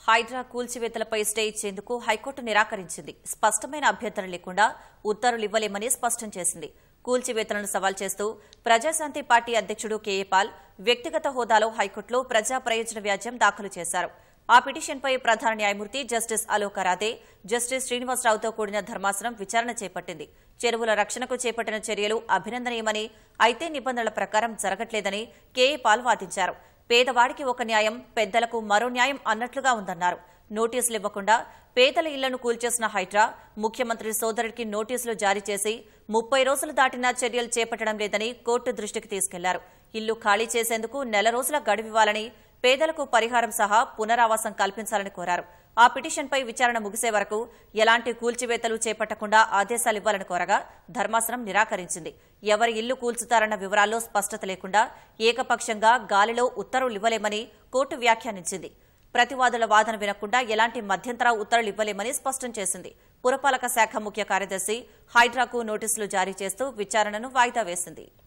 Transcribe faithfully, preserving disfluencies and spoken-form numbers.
హైడ్రా కూల్చివేతలపై స్టే ఇచ్చేందుకు హైకోర్టు నిరాకరించింది. స్పష్టమైన అభ్యంతరం లేకుండా ఉత్తర్వులు ఇవ్వలేమని స్పష్టం చేసింది. కూల్చివేతలను సవాల్ చేస్తూ ప్రజాశాంతి పార్టీ అధ్యక్షుడు కేఏ పాల్ వ్యక్తిగత హోదాలో హైకోర్టులో ప్రజా ప్రయోజన వ్యాజ్యం దాఖలు చేశారు. ఆ పిటిషన్పై ప్రధాన న్యాయమూర్తి జస్టిస్ అలోక్ అరాదే, జస్టిస్ శ్రీనివాసరావుతో కూడిన ధర్మాసనం విచారణ చేపట్టింది. చెరువుల రక్షణకు చేపట్టిన చర్యలు అభినందనీయమని, అయితే నిబంధనల ప్రకారం జరగట్లేదని కేఏ పాల్ వాదించారు. పేదవాడికి ఒక న్యాయం, పెద్దలకు మరో న్యాయం అన్నట్లుగా ఉందన్నారు. నోటీసులు ఇవ్వకుండా పేదల ఇళ్లను కూల్చేసిన హైడ్రా ముఖ్యమంత్రి సోదరుడికి నోటీసులు జారీ చేసి ముప్పై రోజులు దాటినా చర్యలు చేపట్టడం లేదని కోర్టు దృష్టికి తీసుకెళ్లారు. ఇల్లు ఖాళీ చేసేందుకు నెల రోజుల గడువివ్వాలని, పేదలకు పరిహారం సహా పునరావాసం కల్పించాలని కోరారు. ఆ పిటిషన్పై విచారణ ముగిసే వరకు ఎలాంటి కూల్చివేతలు చేపట్టకుండా ఆదేశాలివ్వాలని కోరగా ధర్మాసనం నిరాకరించింది. ఎవరి ఇల్లు కూల్చుతారన్న వివరాల్లో స్పష్టత లేకుండా ఏకపక్షంగా గాలిలో ఉత్తర్వులు ఇవ్వలేమని కోర్టు వ్యాఖ్యానించింది. ప్రతివాదుల వాదన వినకుండా ఎలాంటి మధ్యంతర ఉత్తర్వులు ఇవ్వలేమని స్పష్టం చేసింది. పురపాలక శాఖ ముఖ్య కార్యదర్శి హైడ్రాకు నోటీసులు జారీ చేస్తూ విచారణను వాయిదా వేసింది.